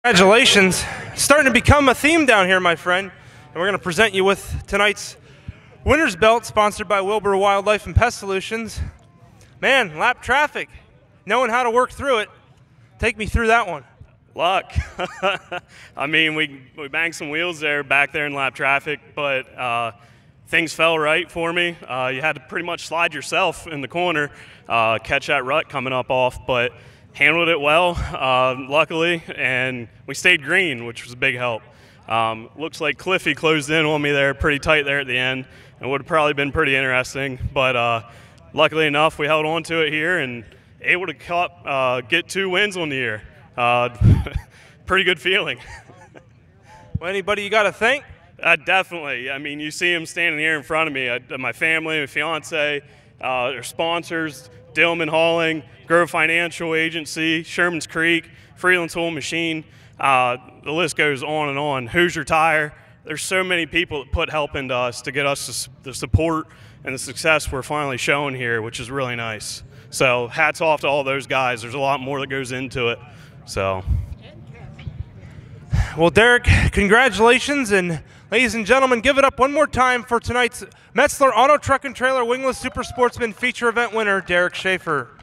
Congratulations. It's starting to become a theme down here, my friend. And we're going to present you with tonight's winner's belt, sponsored by Wilbur Wildlife and Pest Solutions. Man, lap traffic. Knowing how to work through it. Take me through that one. Luck. I mean, we banged some wheels there back there in lap traffic, but things fell right for me. You had to pretty much slide yourself in the corner, catch that rut coming up off, but handled it well, luckily, and we stayed green, which was a big help. Looks like Cliffy closed in on me there pretty tight there at the end. It would have probably been pretty interesting, but luckily enough, we held on to it here and able to get 2 wins on the year. Pretty good feeling. Well, anybody you got to thank? Definitely. I mean, you see him standing here in front of me. My family, my fiance, their sponsors, Dillman Hauling, Grove Financial Agency, Sherman's Creek, Freeland Tool Machine. The list goes on and on. Hoosier Tire. There's so many people that put help into us to get us the support and the success we're finally showing here, which is really nice. So hats off to all those guys. There's a lot more that goes into it. So. Well, Derek, congratulations, and ladies and gentlemen, give it up one more time for tonight's Metzler Auto Truck and Trailer Wingless Super Sportsman feature event winner, Derek Sheaffer.